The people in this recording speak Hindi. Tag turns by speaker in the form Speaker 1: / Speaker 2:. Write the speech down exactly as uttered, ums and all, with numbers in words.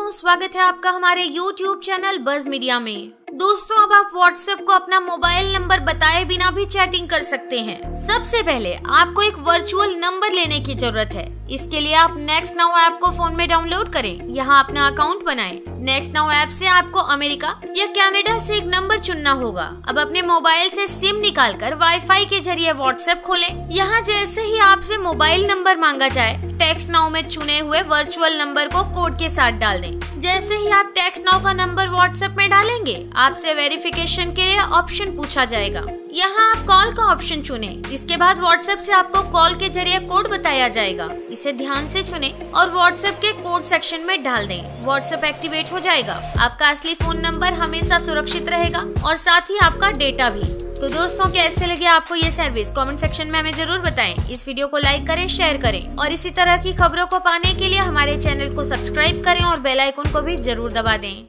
Speaker 1: दोस्तों, स्वागत है आपका हमारे यूट्यूब चैनल बज मीडिया में। दोस्तों, अब आप व्हाट्सएप को अपना मोबाइल नंबर बताए बिना भी चैटिंग कर सकते हैं। सबसे पहले आपको एक वर्चुअल नंबर लेने की जरूरत है। इसके लिए आप नेक्स्ट नाउ ऐप को फोन में डाउनलोड करें, यहाँ अपना अकाउंट बनाएं। नेक्स्ट नाउ ऐप से आपको अमेरिका या कनाडा से एक नंबर चुनना होगा। अब अपने मोबाइल से सिम निकालकर वाईफाई के जरिए व्हाट्सएप खोलें। यहाँ जैसे ही आपसे मोबाइल नंबर मांगा जाए, टेक्स्ट नाउ में चुने हुए वर्चुअल नंबर को कोड के साथ डाल दें। जैसे ही आप टेक्स्ट नाउ का नंबर व्हाट्सएप में डालेंगे, आपसे वेरिफिकेशन के लिए ऑप्शन पूछा जाएगा। यहाँ आप कॉल का ऑप्शन चुनें। इसके बाद व्हाट्सएप से आपको कॉल के जरिए कोड बताया जाएगा। इसे ध्यान से चुनें और व्हाट्सएप के कोड सेक्शन में डाल दें। व्हाट्सएप एक्टिवेट हो जाएगा। आपका असली फोन नंबर हमेशा सुरक्षित रहेगा और साथ ही आपका डेटा भी। तो दोस्तों, कैसे लगे आपको ये सर्विस? कमेंट सेक्शन में हमें जरूर बताएं। इस वीडियो को लाइक करें, शेयर करें और इसी तरह की खबरों को पाने के लिए हमारे चैनल को सब्सक्राइब करें और बेल आइकन को भी जरूर दबा दें।